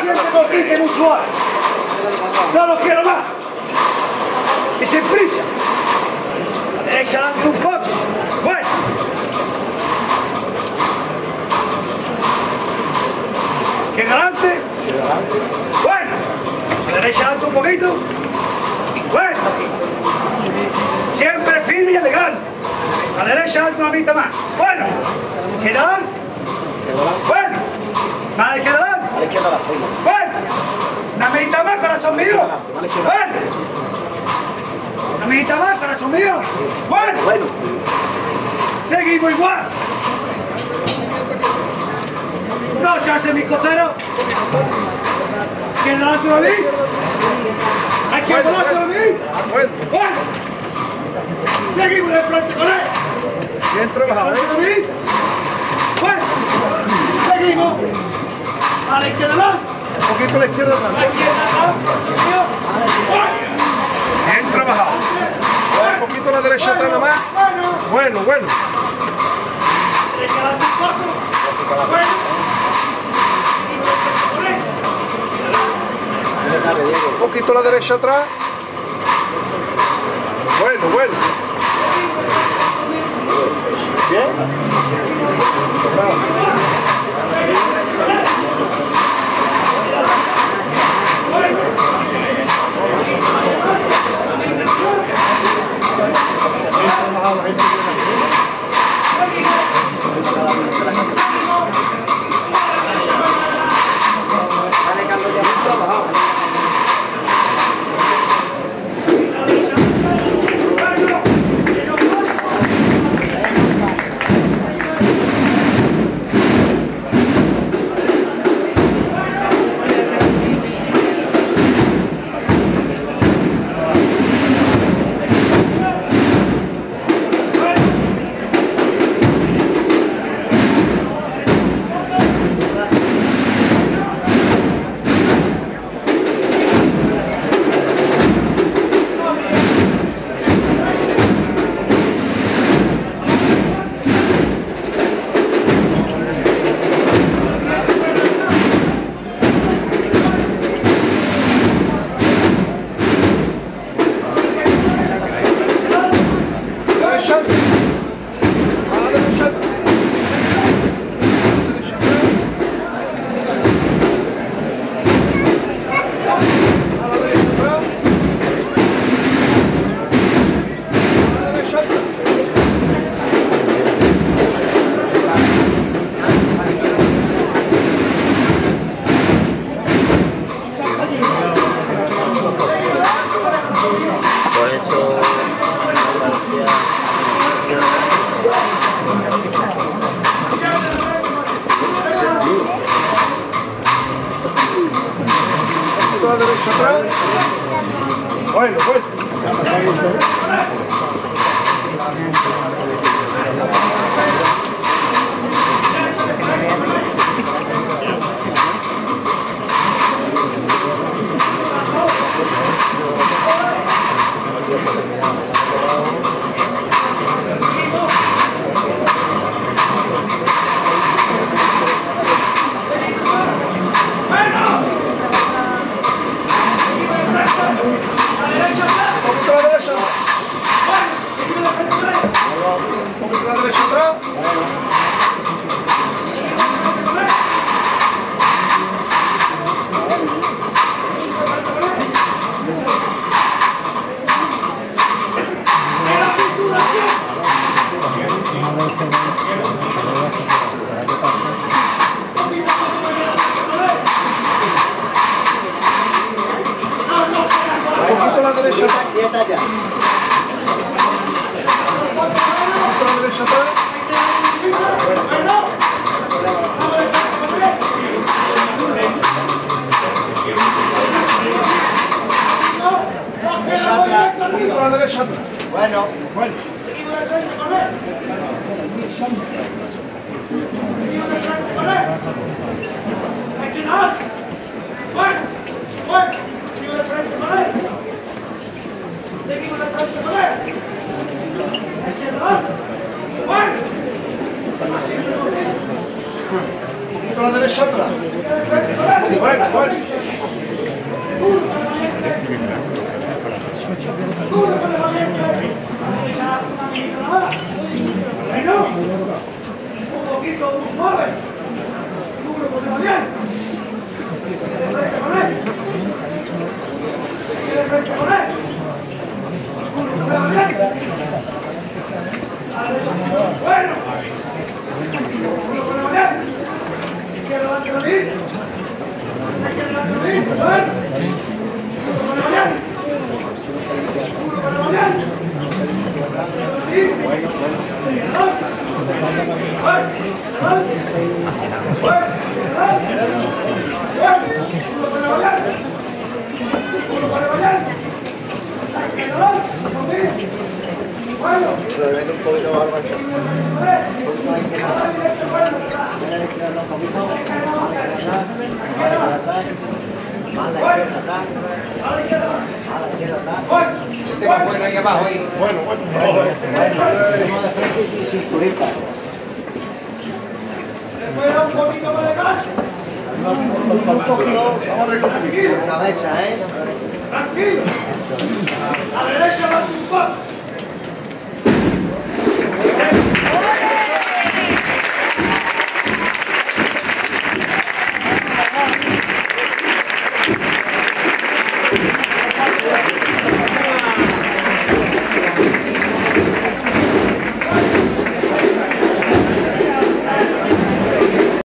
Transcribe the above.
siempre compiten un suave. No lo quiero más. Y sin prisa. La derecha adelante un poco. Bueno. ¿Quién adelante? Bueno. La derecha adelante un poquito. Bueno. Siempre fino y elegante. La derecha adelante una mitad más. Bueno. ¿Quién adelante? Bueno. ¿A la izquierda adelante? A la izquierda adelante. Bueno. Una mitad más, corazón mío. Bueno. Una mitad más, corazón mío. Bueno. Bueno. Seguimos igual. No echarse mi costero. ¿Quién adelante a mí? ¿A quién adelante a mí? Bueno. Bueno. Seguimos de frente con él. Bien trabajado, ¿eh? Bueno. Seguimos. A la izquierda adelante. Un poquito a la izquierda atrás. A la izquierda adelante. Bueno. Bien trabajado. Un poquito a la derecha atrás nomás. Bueno, bueno. Derecha adelante un poco. Bueno. Un poquito a la derecha atrás. Bueno, bueno. Bien. La derecha atrás. Bueno, bueno. Bueno, bueno. Con la derecha atrás. Bueno, bueno. bueno. Un poquito muy suave. Duro con la bien. Frente con él. Frente con él. Duro con la bien. Bueno. Duro con la bien. Izquierda delante de la vida. Izquierda delante de la vida. Bueno. Duro con la bien. Duro con la bien. Bueno, ahí abajo, ahí. Bueno. Cinturita. Después da un poquito más de gas. Tranquilo. Cabeza, ¿eh? Tranquilo. A la derecha va un poco.